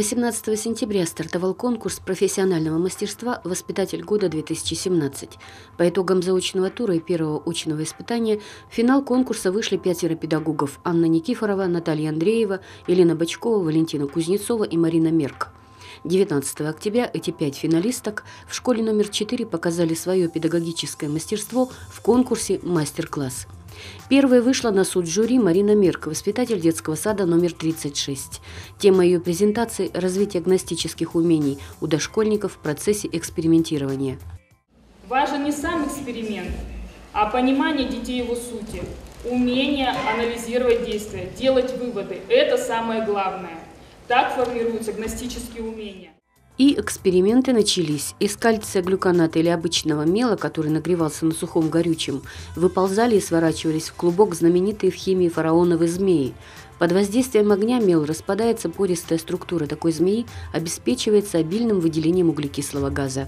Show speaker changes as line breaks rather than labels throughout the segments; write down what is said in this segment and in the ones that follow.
18 сентября стартовал конкурс профессионального мастерства «Воспитатель года-2017». По итогам заочного тура и первого очного испытания в финал конкурса вышли 5 педагогов: Анна Никифорова, Наталья Андреева, Елена Бочкова, Валентина Кузнецова и Марина Мерк. 19 октября эти 5 финалисток в школе номер 4 показали свое педагогическое мастерство в конкурсе «Мастер-класс». Первой вышла на суд жюри Марина Мерк, воспитатель детского сада номер 36. Тема ее презентации – развитие гностических умений у дошкольников в процессе экспериментирования.
Важен не сам эксперимент, а понимание детей его сути, умение анализировать действия, делать выводы – это самое главное. Так формируются гностические умения.
И эксперименты начались. Из кальция глюконата или обычного мела, который нагревался на сухом горючем, выползали и сворачивались в клубок знаменитые в химии фараоновые змеи. Под воздействием огня мел распадается, пористая структура такой змеи обеспечивается обильным выделением углекислого газа.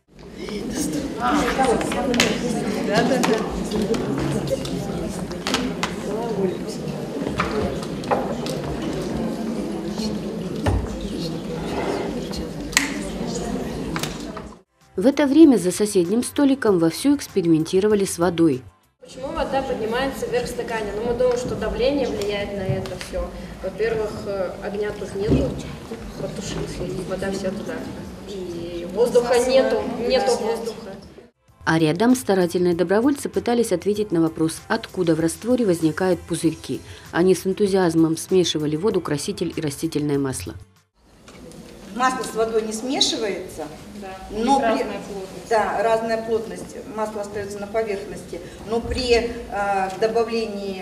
В это время за соседним столиком вовсю экспериментировали с водой.
Почему вода поднимается вверх стакана? Ну, мы думаем, что давление влияет на это все. Во-первых, огня тут нету, потушился, и вода вся туда. И воздуха нету воздуха.
А рядом старательные добровольцы пытались ответить на вопрос, откуда в растворе возникают пузырьки. Они с энтузиазмом смешивали воду, краситель и растительное масло.
Масло с водой не смешивается,
Да,
но
разная плотность.
Да, разная плотность, масло остается на поверхности, но при добавлении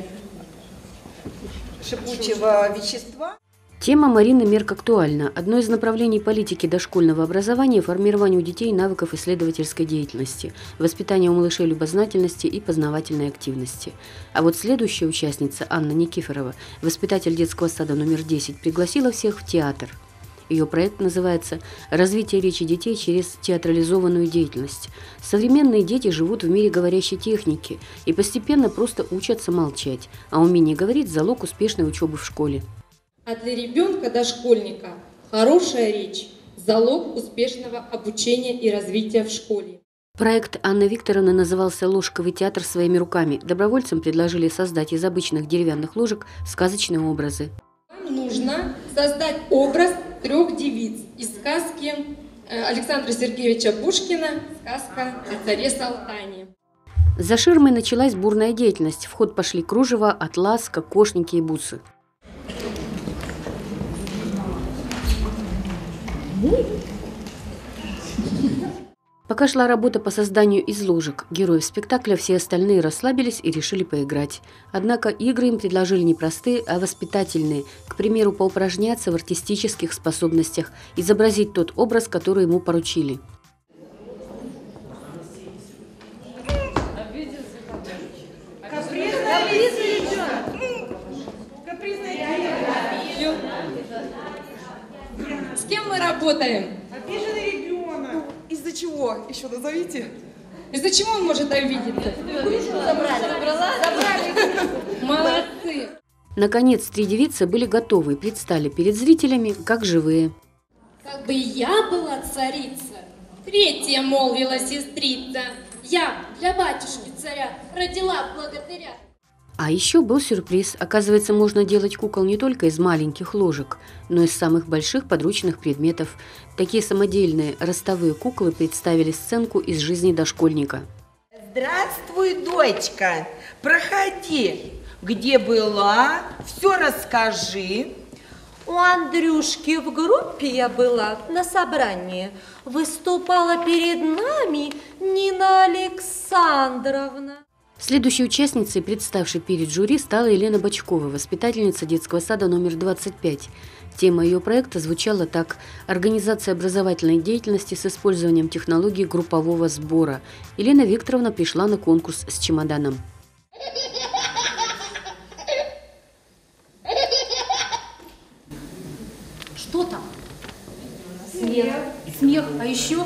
шипучего вещества.
Тема Марины Мерк актуальна. Одно из направлений политики дошкольного образования – формирование у детей навыков исследовательской деятельности, воспитание у малышей любознательности и познавательной активности. А вот следующая участница, Анна Никифорова, воспитатель детского сада номер 10, пригласила всех в театр. Ее проект называется «Развитие речи детей через театрализованную деятельность». Современные дети живут в мире говорящей техники и постепенно просто учатся молчать, а умение говорить – залог успешной учебы в школе.
А для ребенка-дошкольника хорошая речь – залог успешного обучения и развития в школе.
Проект Анны Викторовны назывался «Ложковый театр своими руками». Добровольцам предложили создать из обычных деревянных ложек сказочные образы.
Вам нужно создать образ 3 девиц из сказки Александра Сергеевича Пушкина «Сказка о царе Салтане».
За ширмой началась бурная деятельность. В ход пошли кружево, атлас, кокошники и бусы. Пока шла работа по созданию из ложек героев спектакля, все остальные расслабились и решили поиграть. Однако игры им предложили не простые, а воспитательные. К примеру, поупражняться в артистических способностях, изобразить тот образ, который ему поручили.
С кем мы работаем?
Обиженный ребенок. Из-за чего? Еще назовите.
Из-за чего он может обидеться? Молодцы!
Наконец, 3 девицы были готовы и предстали перед зрителями как живые.
Как бы я была царица, 3-я молвила сестрица, я для батюшки царя родила благодаря.
А еще был сюрприз. Оказывается, можно делать кукол не только из маленьких ложек, но и из самых больших подручных предметов. Такие самодельные ростовые куклы представили сценку из жизни дошкольника.
Здравствуй, дочка, проходи. Где была? Все расскажи.
У Андрюшки в группе я была на собрании. Выступала перед нами Нина Александровна.
Следующей участницей, представшей перед жюри, стала Елена Бочкова, воспитательница детского сада номер 25. Тема ее проекта звучала так: «Организация образовательной деятельности с использованием технологий группового сбора». Елена Викторовна пришла на конкурс с чемоданом.
Что там? Смех. Смех. А еще?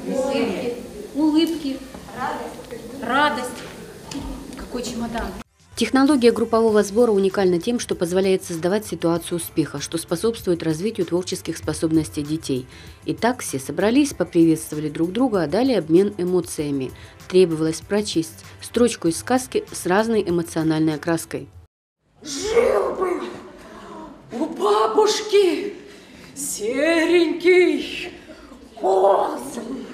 Улыбки. Радость. Какой чемодан?
Технология группового сбора уникальна тем, что позволяет создавать ситуацию успеха, что способствует развитию творческих способностей детей. Итак, все собрались, поприветствовали друг друга, а далее обмен эмоциями. Требовалось прочесть строчку из сказки с разной эмоциональной окраской.
Жил-был у бабушки серенький козлик.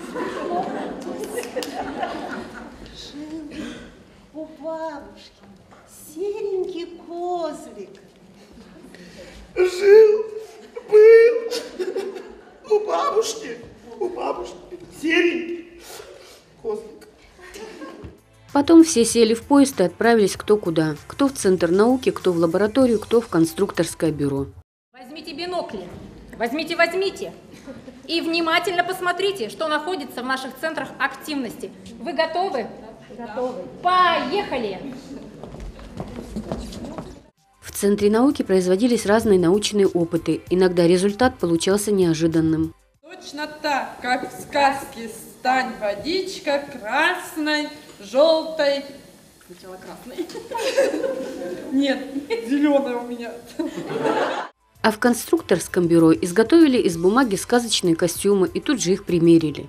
У бабушки серенький козлик.
Жил-был у бабушки серенький козлик.
Потом все сели в поезд и отправились кто куда. Кто в Центр науки, кто в лабораторию, кто в конструкторское бюро.
Возьмите бинокли. Возьмите. И внимательно посмотрите, что находится в наших центрах активности. Вы готовы? Готовы. Поехали!
В Центре науки производились разные научные опыты. Иногда результат получался неожиданным.
Точно так, как в сказке «Стань водичка красной, желтой». Сначала красной. Нет, зеленая у меня.
А в конструкторском бюро изготовили из бумаги сказочные костюмы и тут же их примерили.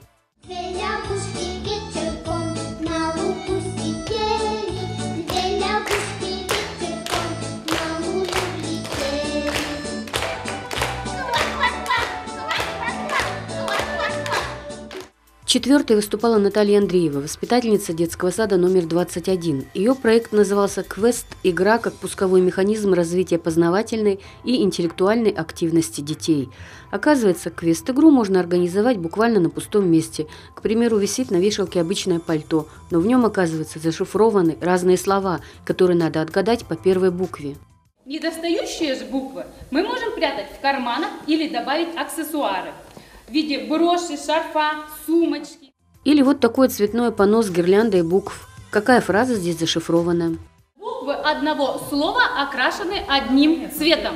Четвертой выступала Наталья Андреева, воспитательница детского сада номер 21. Ее проект назывался «Квест. Игра как пусковой механизм развития познавательной и интеллектуальной активности детей». Оказывается, квест-игру можно организовать буквально на пустом месте. К примеру, висит на вешалке обычное пальто, но в нем, оказывается, зашифрованы разные слова, которые надо отгадать по первой букве.
Недостающие же буквы мы можем прятать в карманах или добавить аксессуары в виде броши, шарфа, сумочки.
Или вот такое цветное панно с гирляндой букв. Какая фраза здесь зашифрована?
Буквы одного слова окрашены одним цветом.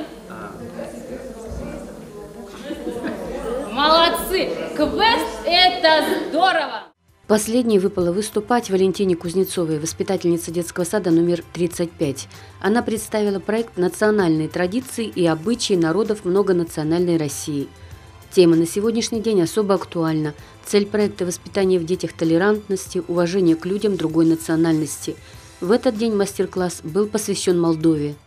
Молодцы! Квест – это здорово!
Последней выпало выступать Валентине Кузнецовой, воспитательнице детского сада номер 35. Она представила проект «Национальные традиции и обычаи народов многонациональной России». Тема на сегодняшний день особо актуальна. Цель проекта – воспитание в детях толерантности, уважения к людям другой национальности. В этот день мастер-класс был посвящен Молдове.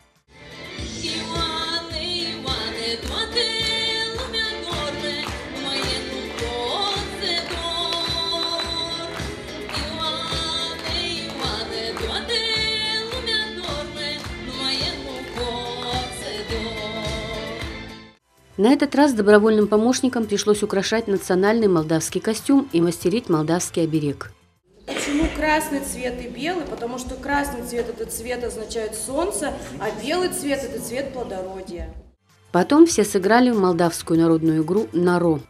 На этот раз добровольным помощникам пришлось украшать национальный молдавский костюм и мастерить молдавский оберег.
Почему красный цвет и белый? Потому что красный цвет – это цвет означает солнце, а белый цвет – это цвет плодородия.
Потом все сыграли в молдавскую народную игру «Наро».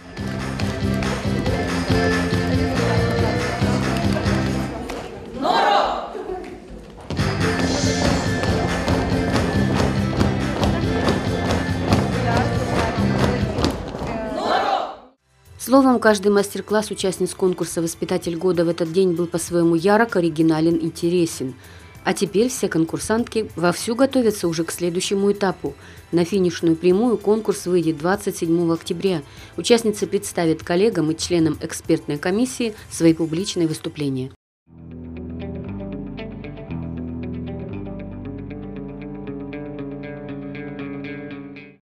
Словом, каждый мастер-класс участниц конкурса «Воспитатель года» в этот день был по-своему ярок, оригинален, интересен. А теперь все конкурсантки вовсю готовятся уже к следующему этапу. На финишную прямую конкурс выйдет 27 октября. Участницы представят коллегам и членам экспертной комиссии свои публичные выступления.